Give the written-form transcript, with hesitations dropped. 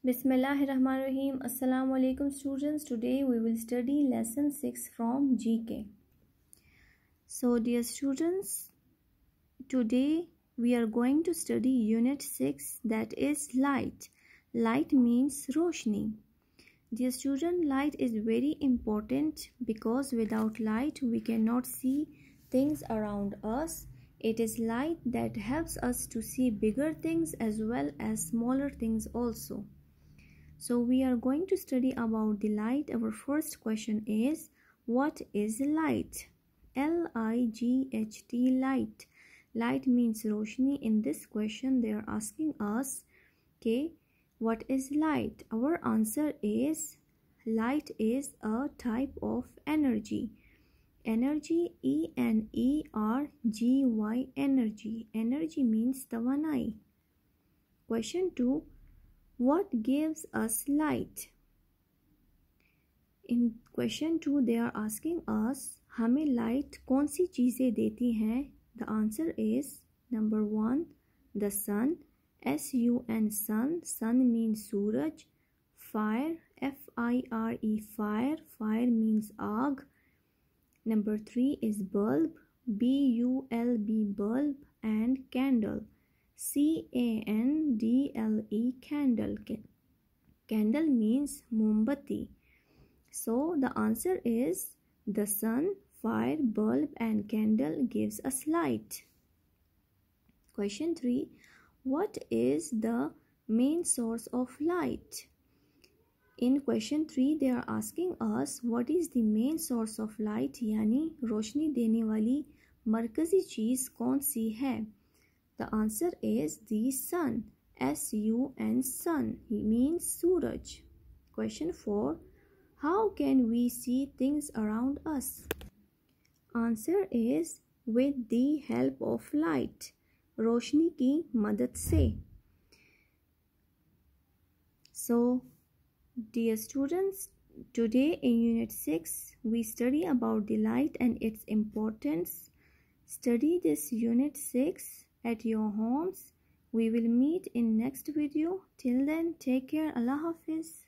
Bismillahirrahmanirrahim. Assalamu alaikum students. Today we will study lesson 6 from GK. So dear students, today we are going to study unit 6, that is light. Light means roshni. Dear student, light is very important because without light we cannot see things around us. It is light that helps us to see bigger things as well as smaller things also. So we are going to study about the light. Our first question is, what is light? L-I-G-H-T, light. Light means roshni. In this question they are asking us, okay, what is light? Our answer is, light is a type of energy. Energy, E-N-E-R-G-Y, energy. Energy means tawanai. Question 2, what gives us light? In question 2 they are asking us, हमें light कौन सी चीज़ें देती हैं? The answer is number 1, the sun. S-U-N, sun. Sun means Suraj. Fire, F-I-R-E, fire. Fire means आग. Number 3 is bulb, B-U-L-B, bulb. And candle, C-A-N-D-L-E, candle. Candle means mombati. So the answer is the sun, fire, bulb and candle gives us light. Question 3, what is the main source of light? In question 3 they are asking us, what is the main source of light? यानी रोशनी देने वाली मरकजी चीज़ कौन सी है? The answer is the sun. S-U-N, sun. It means suraj. Question 4, how can we see things around us? Answer is with the help of light. रोशनी की मदद से. So, dear students, today in Unit 6 we study about the light and its importance. Study this Unit 6 at your homes. We will meet in next video. Till then, take care. Allah Hafiz.